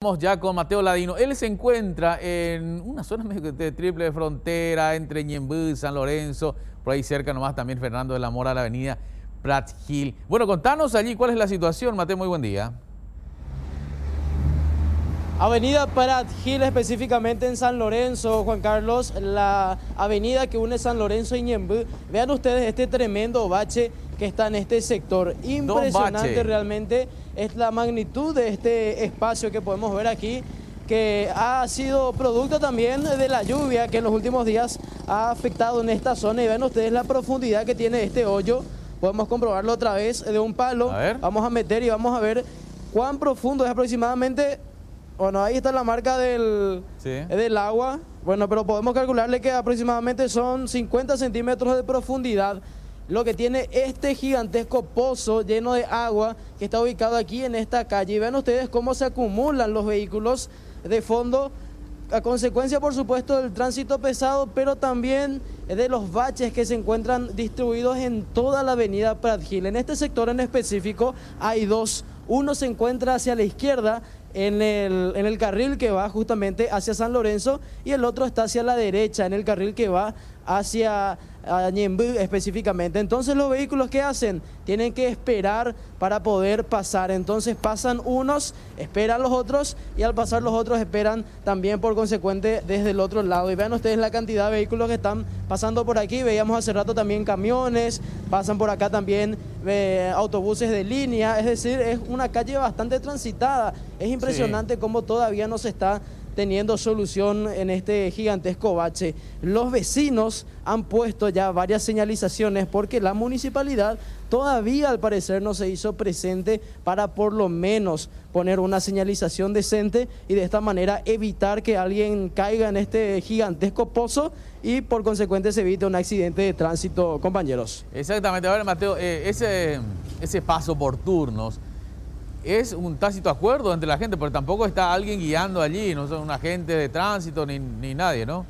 Estamos ya con Mateo Ladino. Él se encuentra en una zona de triple frontera entre Ñemby y San Lorenzo, por ahí cerca nomás también Fernando de la Mora, la avenida Prats Gil. Bueno, contanos allí cuál es la situación, Mateo, muy buen día. Avenida Prats Gil, específicamente en San Lorenzo, Juan Carlos, la avenida que une San Lorenzo y Ñemby. Vean ustedes este tremendo bache que está en este sector. Impresionante realmente es la magnitud de este espacio que podemos ver aquí, que ha sido producto también de la lluvia que en los últimos días ha afectado en esta zona. Y vean ustedes la profundidad que tiene este hoyo. Podemos comprobarlo otra vez de un palo. Vamos a meter y vamos a ver cuán profundo es aproximadamente. Bueno, ahí está la marca del agua. Bueno, pero podemos calcularle que aproximadamente son 50 centímetros de profundidad lo que tiene este gigantesco pozo lleno de agua que está ubicado aquí en esta calle. Y vean ustedes cómo se acumulan los vehículos de fondo, a consecuencia, por supuesto, del tránsito pesado, pero también de los baches que se encuentran distribuidos en toda la avenida Prats Gil. En este sector en específico hay dos. Uno se encuentra hacia la izquierda, en el carril que va justamente hacia San Lorenzo, y el otro está hacia la derecha, en el carril que va hacia Ñemby específicamente. Entonces los vehículos, ¿qué hacen? Tienen que esperar para poder pasar. Entonces pasan unos, esperan los otros, y al pasar los otros esperan también por consecuente desde el otro lado. Y vean ustedes la cantidad de vehículos que están pasando por aquí. Veíamos hace rato también camiones, pasan por acá también autobuses de línea. Es decir, es una calle bastante transitada. Es impresionante cómo todavía no se está teniendo solución en este gigantesco bache. Los vecinos han puesto ya varias señalizaciones porque la municipalidad todavía al parecer no se hizo presente para por lo menos poner una señalización decente y de esta manera evitar que alguien caiga en este gigantesco pozo y por consecuente se evite un accidente de tránsito, compañeros. Exactamente. A ver, Mateo, ese paso por turnos es un tácito acuerdo entre la gente, porque tampoco está alguien guiando allí, no son un agente de tránsito ni nadie, ¿no?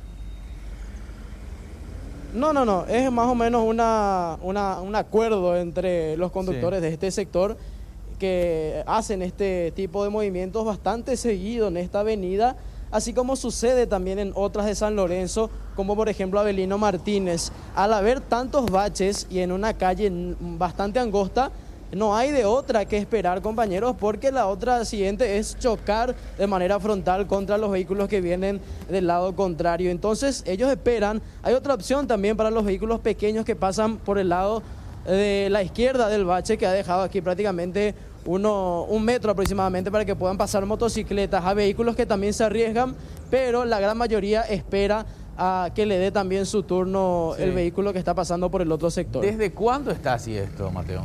No, es más o menos un acuerdo entre los conductores de este sector que hacen este tipo de movimientos bastante seguido en esta avenida, así como sucede también en otras de San Lorenzo, como por ejemplo Avelino Martínez. Al haber tantos baches y en una calle bastante angosta, no hay de otra que esperar, compañeros, porque la otra siguiente es chocar de manera frontal contra los vehículos que vienen del lado contrario. Entonces ellos esperan. Hay otra opción también para los vehículos pequeños que pasan por el lado de la izquierda del bache, que ha dejado aquí prácticamente un metro aproximadamente para que puedan pasar motocicletas. A vehículos que también se arriesgan, pero la gran mayoría espera a que le dé también su turno el vehículo que está pasando por el otro sector. ¿Desde cuándo está así esto, Mateo?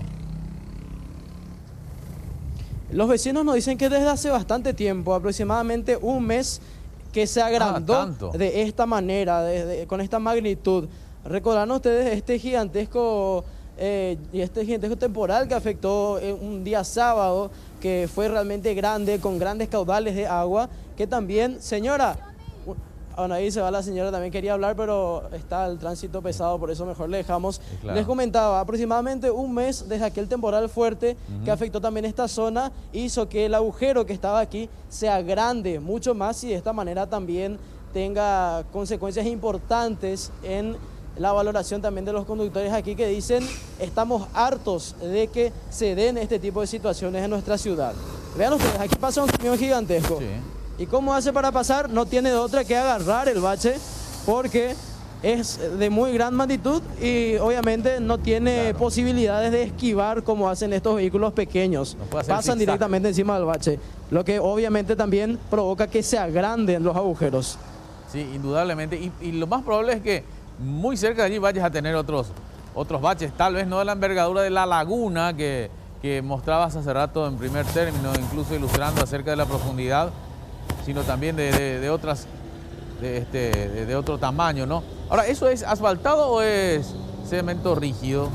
Los vecinos nos dicen que desde hace bastante tiempo, aproximadamente un mes, que se agrandó de esta manera, con esta magnitud. Recordarán ustedes este gigantesco temporal que afectó un día sábado, que fue realmente grande, con grandes caudales de agua, que también, señora, bueno, ahí se va la señora, también quería hablar, pero está el tránsito pesado, por eso mejor le dejamos. Claro. Les comentaba, aproximadamente un mes desde aquel temporal fuerte que afectó también esta zona, hizo que el agujero que estaba aquí sea grande mucho más y de esta manera también tenga consecuencias importantes en la valoración también de los conductores aquí, que dicen: estamos hartos de que se den este tipo de situaciones en nuestra ciudad. Vean ustedes, aquí pasa un camión gigantesco. ¿Y cómo hace para pasar? No tiene de otra que agarrar el bache, porque es de muy gran magnitud y obviamente no tiene posibilidades de esquivar como hacen estos vehículos pequeños. Pasan directamente encima del bache, lo que obviamente también provoca que se agranden los agujeros. Sí, indudablemente. Y lo más probable es que muy cerca de allí vayas a tener otros baches, tal vez no de la envergadura de la laguna que mostrabas hace rato en primer término, incluso ilustrando acerca de la profundidad, sino también de otro tamaño, ¿no? Ahora, ¿eso es asfaltado o es cemento rígido?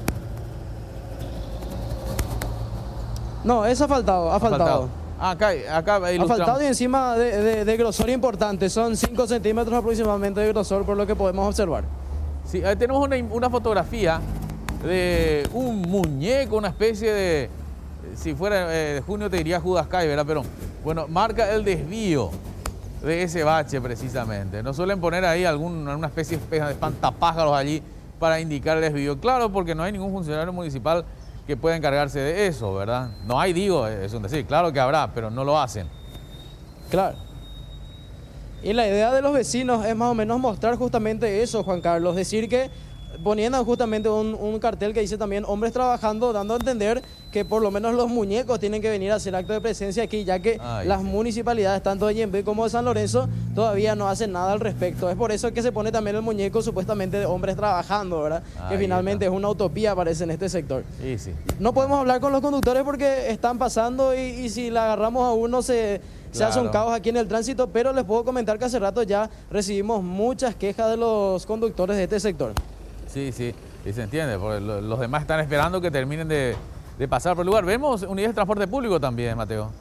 No, es asfaltado. Acá ilustramos. Asfaltado y encima de grosor importante, son 5 centímetros aproximadamente de grosor, por lo que podemos observar. Sí, tenemos una fotografía de un muñeco, una especie de, si fuera de junio te diría Judas Kai, ¿verdad? Pero Bueno, marca el desvío de ese bache precisamente. No suelen poner ahí alguna especie de espantapájaros allí para indicar el desvío. Claro, porque no hay ningún funcionario municipal que pueda encargarse de eso, ¿verdad? No hay, digo, es un decir, claro que habrá, pero no lo hacen. Claro. Y la idea de los vecinos es más o menos mostrar justamente eso, Juan Carlos. Decir que, poniendo justamente un cartel que dice también hombres trabajando, dando a entender que por lo menos los muñecos tienen que venir a hacer acto de presencia aquí, ya que las municipalidades, tanto de Ñemby como de San Lorenzo, todavía no hacen nada al respecto. Es por eso que se pone también el muñeco supuestamente de hombres trabajando, ¿verdad? Que finalmente es una utopía, parece, en este sector. Sí. No podemos hablar con los conductores porque están pasando y si le agarramos a uno se hace un caos aquí en el tránsito, pero les puedo comentar que hace rato ya recibimos muchas quejas de los conductores de este sector. Sí, y se entiende, porque los demás están esperando que terminen de pasar por el lugar. Vemos unidades de transporte público también, Mateo.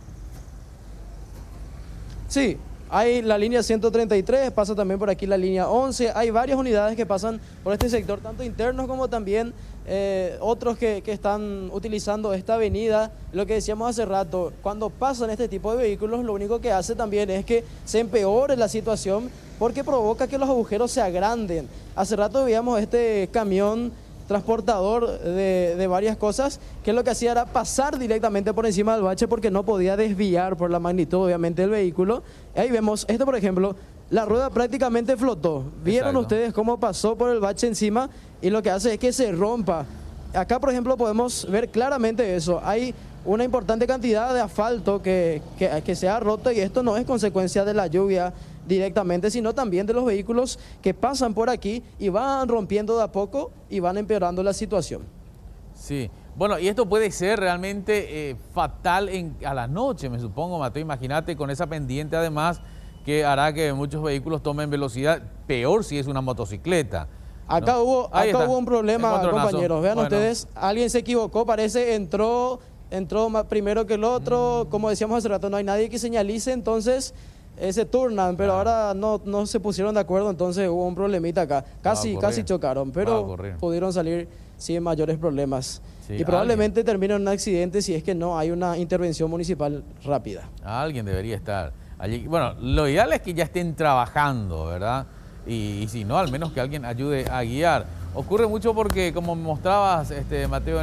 Sí, hay la línea 133, pasa también por aquí la línea 11, hay varias unidades que pasan por este sector, tanto internos como también otros que están utilizando esta avenida. Lo que decíamos hace rato, cuando pasan este tipo de vehículos, lo único que hace también es que se empeore la situación porque provoca que los agujeros se agranden. Hace rato veíamos este camión transportador de varias cosas, que lo que hacía era pasar directamente por encima del bache porque no podía desviar por la magnitud, obviamente, del vehículo. Ahí vemos, esto por ejemplo, la rueda prácticamente flotó. ¿Vieron ustedes cómo pasó por el bache encima? Y lo que hace es que se rompa. Acá, por ejemplo, podemos ver claramente eso. Hay una importante cantidad de asfalto que se ha roto y esto no es consecuencia de la lluvia directamente, sino también de los vehículos que pasan por aquí y van rompiendo de a poco y van empeorando la situación. Sí, bueno, y esto puede ser realmente fatal a la noche, me supongo, Mateo. Imagínate con esa pendiente además que hará que muchos vehículos tomen velocidad, peor si es una motocicleta. Acá ¿no? hubo un problema, compañeros. Vean bueno, ustedes, alguien se equivocó, parece, entró primero que el otro. Como decíamos hace rato, no hay nadie que señalice, entonces se turnan, pero ahora no se pusieron de acuerdo, entonces hubo un problemita acá. Casi chocaron, pero pudieron salir sin mayores problemas. Sí, y probablemente termine en un accidente si es que no hay una intervención municipal rápida. Alguien debería estar allí. Bueno, lo ideal es que ya estén trabajando, ¿verdad? Y si no, al menos que alguien ayude a guiar. Ocurre mucho porque, como mostrabas, Mateo,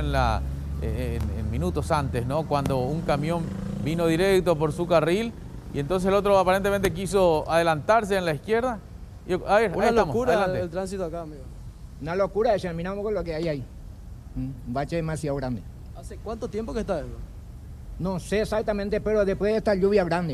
en minutos antes, ¿no? Cuando un camión vino directo por su carril y entonces el otro aparentemente quiso adelantarse en la izquierda. A ver, una locura el tránsito acá, amigo. Una locura, terminamos con lo que hay ahí. Un bache demasiado grande. ¿Hace cuánto tiempo que está eso? No sé exactamente, pero después de esta lluvia grande.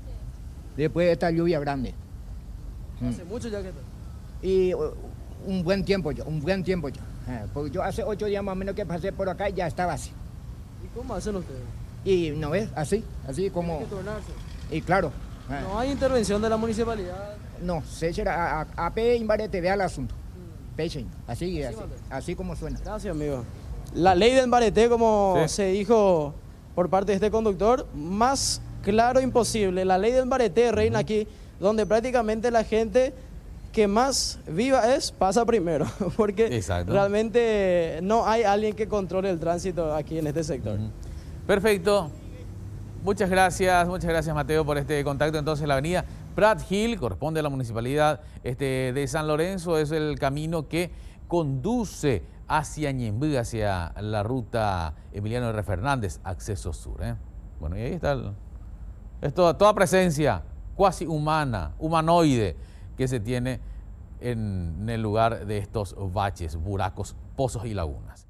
¿Hace mucho ya que está? Y un buen tiempo ya. Porque yo hace 8 días más o menos que pasé por acá y ya estaba así. ¿Y cómo hacen ustedes? Y no ves, así como... Tienen que turnarse. Y claro. ¿No hay intervención de la municipalidad? No, se será AP Imbarete, vea el asunto. Pechen, así como suena. Gracias, amigo. La ley del Imbarete, como se dijo por parte de este conductor, más claro imposible. La ley del Imbarete reina aquí, donde prácticamente la gente que más viva pasa primero, porque realmente no hay alguien que controle el tránsito aquí en este sector. Perfecto. Muchas gracias Mateo por este contacto. Entonces la avenida Prat Hill corresponde a la municipalidad de San Lorenzo, es el camino que conduce hacia Ñemby, hacia la ruta Emiliano R. Fernández, acceso sur. Bueno, y ahí está toda presencia cuasi humana, humanoide, que se tiene en el lugar de estos baches, buracos, pozos y lagunas.